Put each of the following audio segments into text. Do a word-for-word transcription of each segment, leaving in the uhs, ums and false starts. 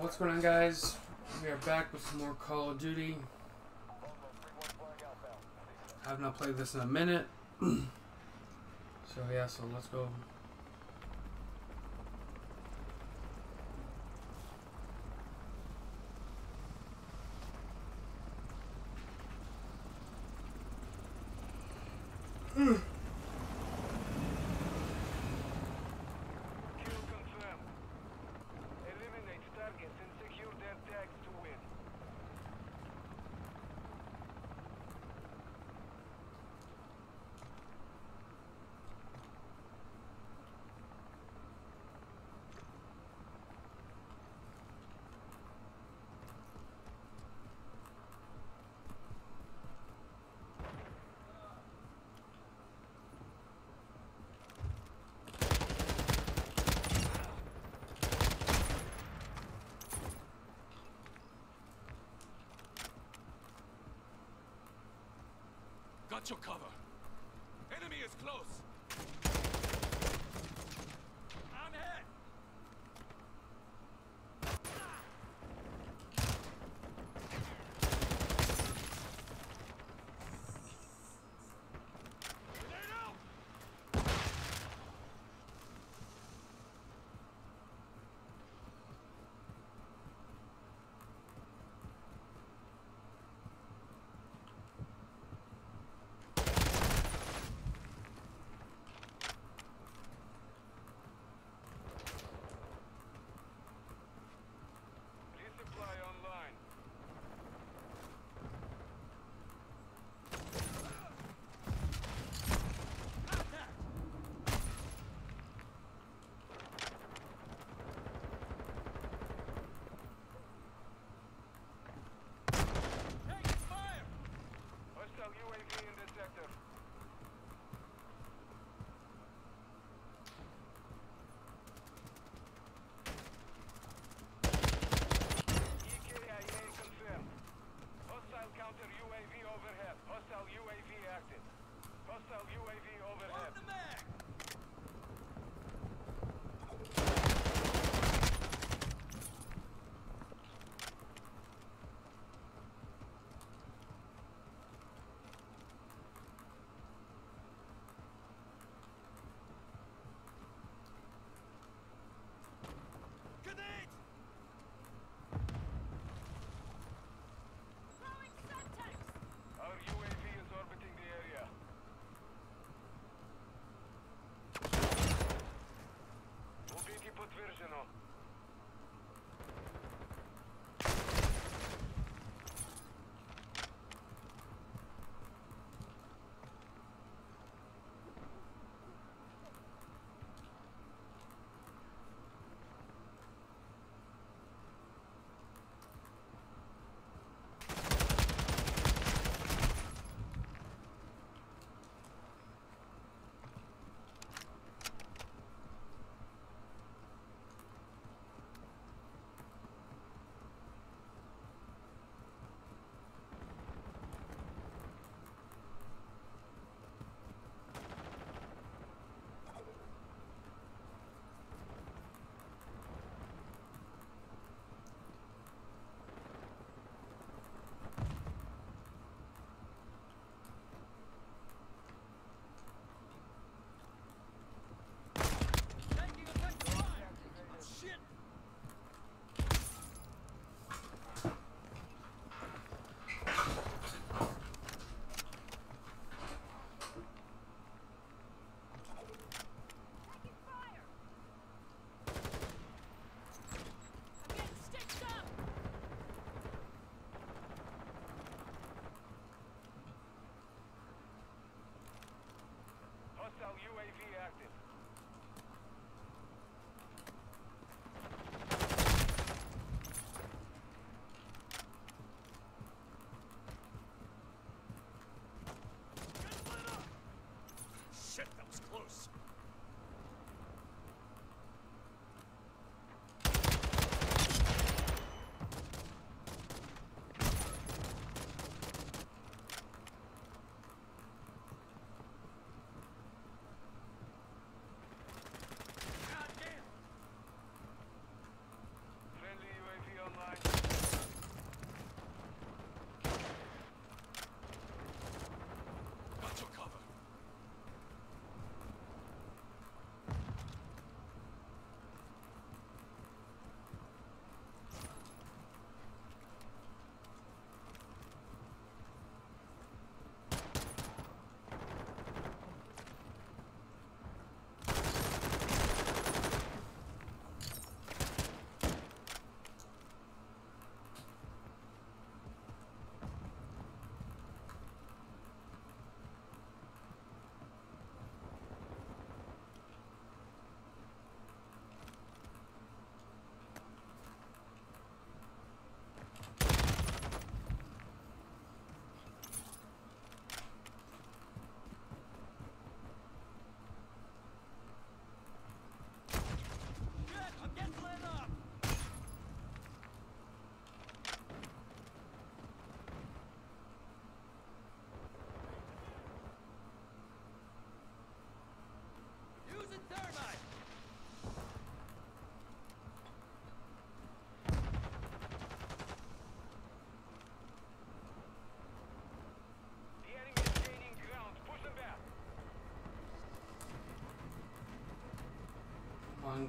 what's going on, guys? We are back with some more Call of Duty. I have not played this in a minute. So yeah, so let's go. Mm. Got your cover. Enemy is close. I'm hit. Grenade out.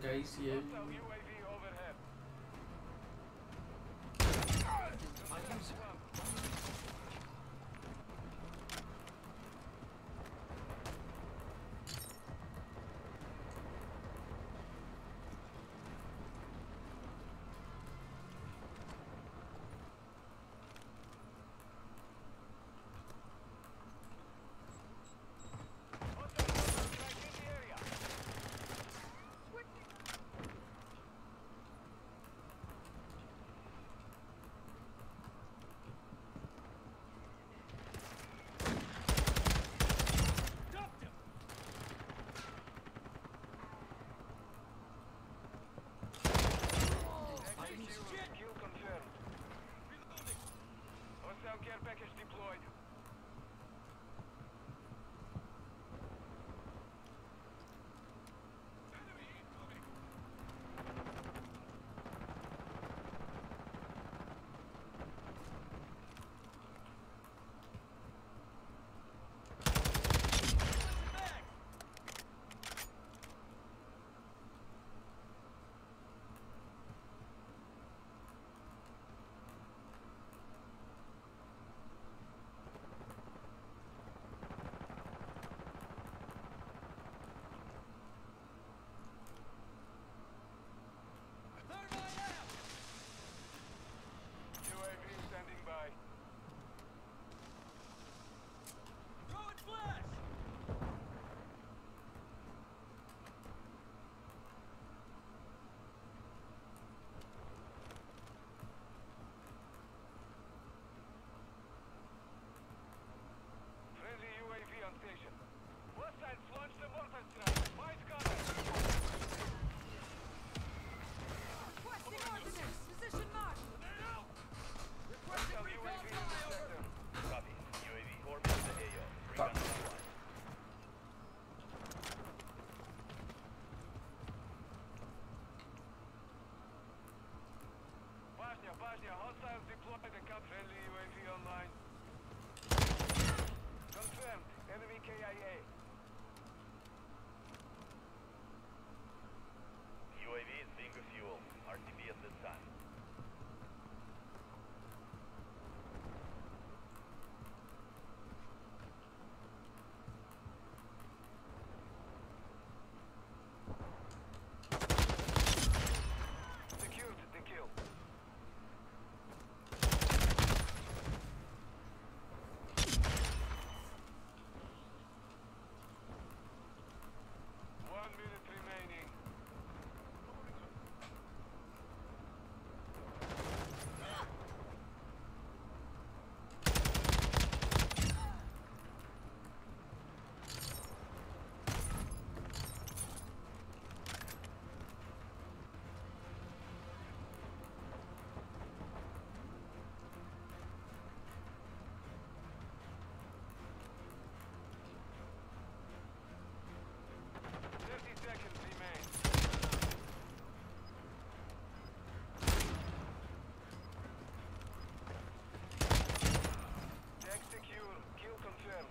guys here. Hostile U A V overhead. Care package deployed. Enemy incoming. Bosnia, hostiles deployed and cut friendly U A V online. Confirmed. Enemy K I A. U A V is being refueled. R T B at this time. Secured the kill. One minute remaining. Thirty seconds remain. Tag secure. Kill confirmed.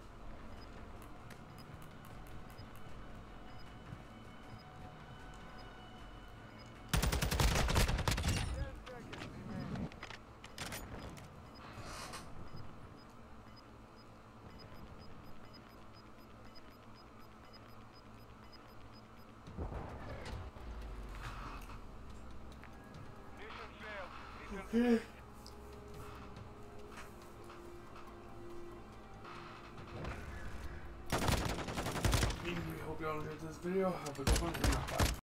Ten seconds remaining. Mission failed. Return to Okay. base. We hope you all enjoyed this video. Have a good one. And bye.